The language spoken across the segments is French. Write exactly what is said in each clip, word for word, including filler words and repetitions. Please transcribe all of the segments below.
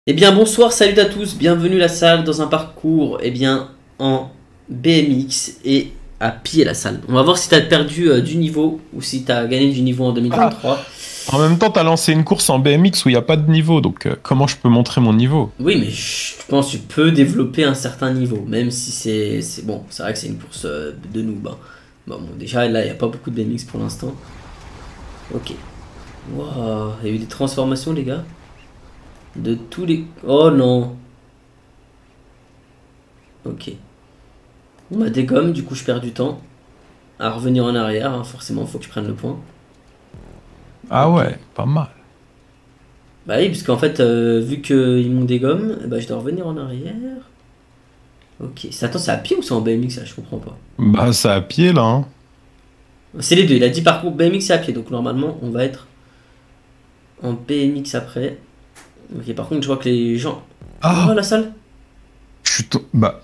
Eh bien bonsoir, salut à tous, bienvenue la salle dans un parcours eh bien en B M X et à pied la salle. On va voir si t'as perdu euh, du niveau ou si t'as gagné du niveau en Ah, deux mille vingt-trois. en même temps, t'as lancé une course en B M X où il n'y a pas de niveau, donc euh, comment je peux montrer mon niveau? Oui mais je pense que tu peux développer un certain niveau, même si c'est c'est- bon, c'est vrai que c'est une course euh, de noob. Hein. Bon, bon, déjà là il n'y a pas beaucoup de B M X pour l'instant. Ok. Waouh, il y a eu des transformations les gars. De tous les... Oh non. Ok. On m'a dégomme, du coup je perds du temps. À revenir en arrière, hein, forcément, faut que je prenne le point. Ah Ok. ouais, pas mal. Bah oui, parce qu'en fait, euh, vu qu'ils m'ont dégomme, bah, je dois revenir en arrière. Ok. C'est- Attends, c'est à pied ou c'est en B M X là? Je comprends pas. Bah, c'est à pied là, hein. C'est les deux. Il a dit parcours B M X et à pied. Donc normalement, on va être en B M X après. Ok, par contre, je vois que les gens. Oh, Ah, la salle. je suis to- Bah,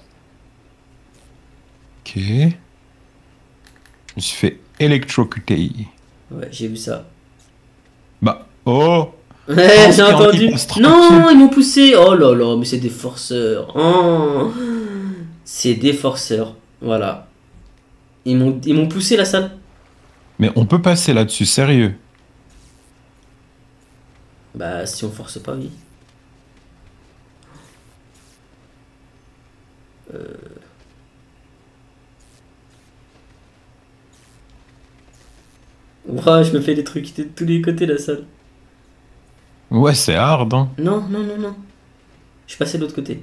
ok. Je me suis fait électrocuter. Ouais, j'ai vu ça. Bah, oh! Ouais, Oh, j'ai il y en a qui entendu. passent tranquille. Non, ils m'ont poussé. Oh là là, mais c'est des forceurs. Oh, c'est des forceurs. Voilà. Ils m'ont ils m'ont poussé la salle. Mais on peut passer là-dessus, sérieux. Bah, si on force pas, oui. Ouah, je me fais des trucs de tous les côtés la salle. Ouais, c'est hard, hein. Non, non, non, non. Je suis passé de l'autre côté.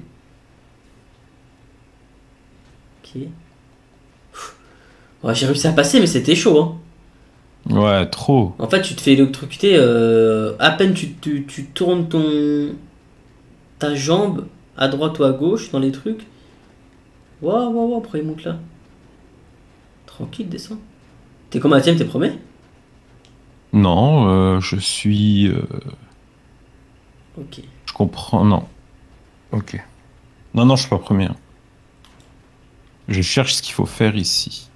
Ok. Ouais, j'ai réussi à passer, mais c'était chaud, hein. Ouais, trop. En fait, tu te fais électrocuter. Euh, à peine tu, tu, tu tournes ton ta jambe à droite ou à gauche dans les trucs. Waouh, waouh, waouh, pourquoi il monte là? Tranquille, descends. T'es comme à tienne, t'es premier? Non, euh, je suis... euh, Ok. je comprends, non. Ok. Non, non, je suis pas premier, hein. Je cherche ce qu'il faut faire ici.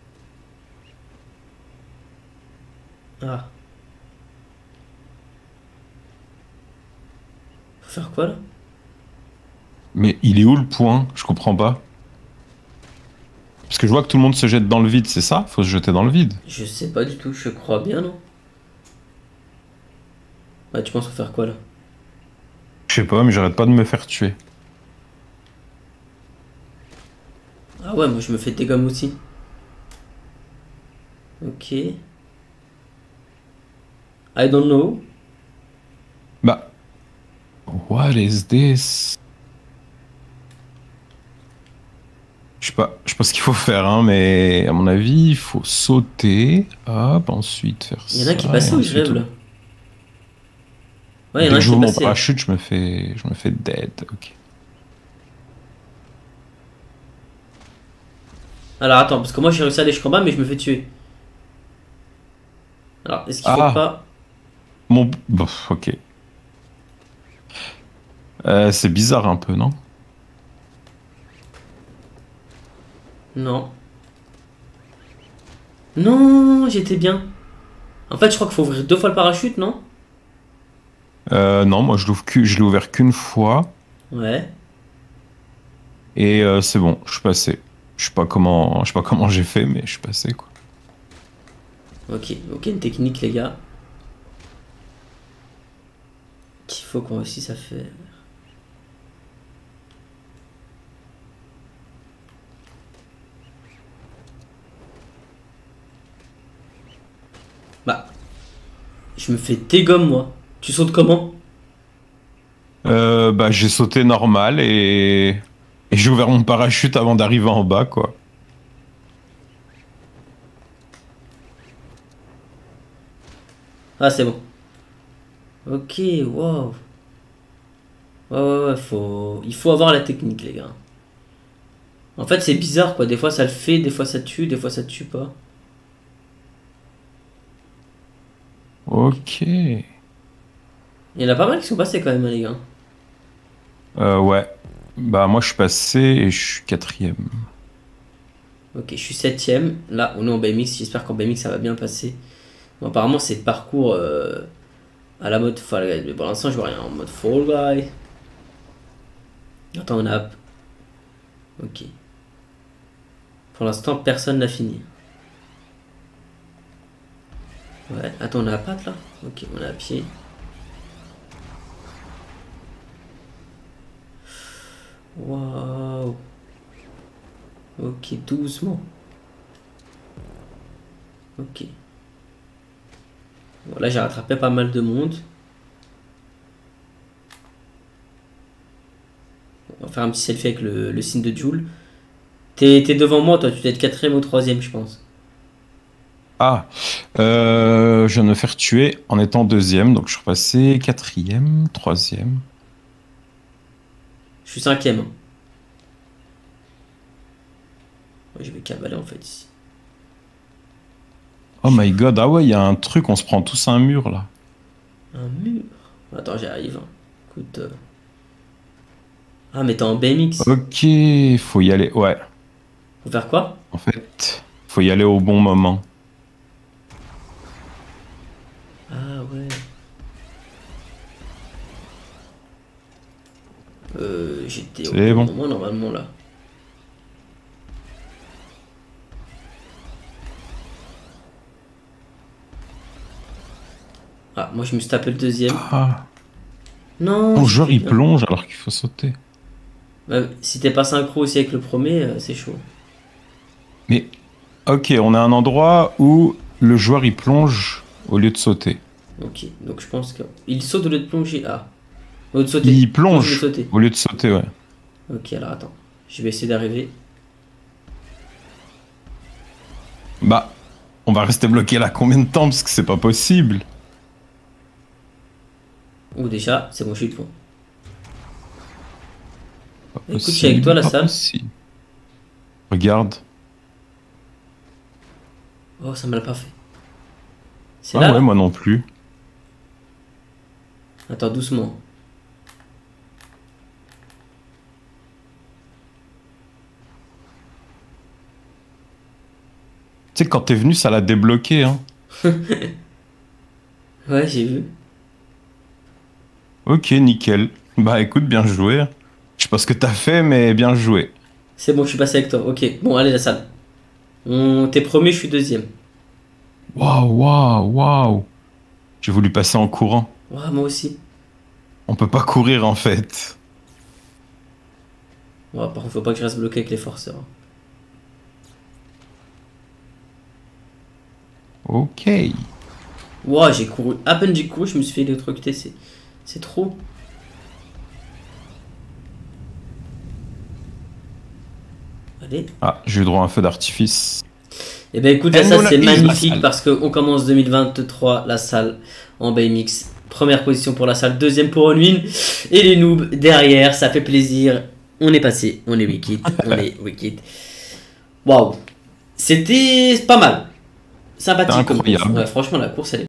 Ah. Faut faire quoi là? Mais il est où le point? Je comprends pas. Parce que je vois que tout le monde se jette dans le vide, c'est ça? Faut se jeter dans le vide. Je sais pas du tout, je crois bien, non? Bah, tu penses faut faire quoi là? Je sais pas, mais j'arrête pas de me faire tuer. Ah ouais, moi je me fais des gommes aussi. Ok. I don't know. Bah, what is this? Je sais pas, je sais pas ce qu'il faut faire, hein, mais à mon avis, il faut sauter, hop, ensuite faire Il y en a ça, qui et passent où je ensuite... rêve là? Ouais, il y en Dès a que un qui est j'ouvre mon passé là. parachute, je me fais, je me fais dead, ok. Alors attends, parce que moi j'ai réussi à aller jusqu'en bas, mais je me fais tuer. Alors, est-ce qu'il faut Ah, pas. mon... Bof, ok. Euh, c'est bizarre un peu, non? Non. Non, j'étais bien. En fait, je crois qu'il faut ouvrir deux fois le parachute, non? Euh, non, moi je l'ouvre que- je l'ai ouvert qu'une fois, Ouais. et euh, c'est bon, je suis passé. Je sais pas comment, je sais pas comment j'ai fait, mais je suis passé, quoi. Ok, ok, une technique, les gars. Qu'il faut qu'on réussisse à faire. Bah, je me fais dégomme, moi. Tu sautes comment? Euh, bah, j'ai sauté normal et, et j'ai ouvert mon parachute avant d'arriver en bas, quoi. Ah, c'est bon. Ok, wow. Ouais, ouais, ouais, faut... il faut avoir la technique, les gars. En fait, c'est bizarre, quoi. Des fois, ça le fait, des fois, ça tue, des fois, ça tue pas. Ok. Ok. Euh, Il y en a pas mal qui sont passés quand même, hein, les gars. ouais. Bah, moi, je suis passé et je suis quatrième. Ok, je suis septième. Là, on est en B M X. J'espère qu'en B M X, ça va bien passer. Bon, apparemment, c'est le parcours euh, à la mode Fall Guy. Mais pour l'instant, je vois rien en mode Fall Guy. Attends, on a... Ok. Pour l'instant, personne n'a fini. Ouais, attends, on a la patte là? Ok, on a à pied. Waouh. Ok, doucement. Ok. Bon, là, j'ai rattrapé pas mal de monde. On va faire un petit selfie avec le, le signe de Joule. T'es devant moi, toi, tu dois être quatrième ou troisième, je pense. Ah, euh, je viens de me faire tuer en étant deuxième, donc je suis repassé quatrième, troisième. Je suis cinquième. Ouais, je vais cavaler en fait ici. Oh my god, ah ouais, il y a un truc, on se prend tous un mur là. Un mur. Attends, j'arrive. Hein. Écoute. Euh... Ah, mais t'es en B M X. Ok, faut y aller, ouais. Faut faire quoi? En fait, faut y aller au bon moment. Ah ouais. Euh, j'étais au C'est bon bon. moment normalement là. Ah, moi je me suis tapé le deuxième. Ah, Non. ton j'ai joueur fait il bien. plonge alors qu'il faut sauter. Bah, si t'es pas synchro aussi avec le premier, euh, c'est chaud. Mais, ok, on a un endroit où le joueur il plonge au lieu de sauter. Ok, donc je pense que. Il saute au lieu de plonger. Ah. Au lieu de sauter. Il Plonge au lieu de plonge sauter. au lieu de sauter, ouais. Ok, alors attends. Je vais essayer d'arriver. Bah, on va rester bloqué là combien de temps parce que c'est pas possible. Ou déjà, c'est bon, je suis le fond. Pas Écoute, je suis avec possible, toi la pas salle. possible. Regarde. Oh, ça me l'a pas fait. C'est Ah là, ouais, là moi non plus. Attends, doucement. Tu sais, quand t'es venu, ça l'a débloqué, hein. Ouais, j'ai vu. Ok, nickel. Bah écoute, bien joué. Je sais pas ce que t'as fait, mais bien joué. C'est bon, je suis passé avec toi. Ok, bon, allez, la salle. On... T'es premier, je suis deuxième. Waouh, waouh, waouh. J'ai voulu passer en courant. Ouais, moi aussi. On peut pas courir en fait. Ouais, par contre, faut pas que je reste bloqué avec les forceurs. Ok. Ouais, j'ai couru. À peine j'ai couru, je me suis fait électrocuter. C'est c'est trop. Allez. Ah, j'ai eu droit à un feu d'artifice. Et ben écoute, là, Et ça nous, c'est la- la magnifique salle. parce qu'on commence deux mille vingt-trois, la salle en B M X. Première position pour la salle, deuxième pour Onwin. Et les noobs derrière, ça fait plaisir. On est passé, on est wicked, on est wicked. Waouh. C'était pas mal. Sympathique comme course. incroyable. Ouais, franchement, la course elle est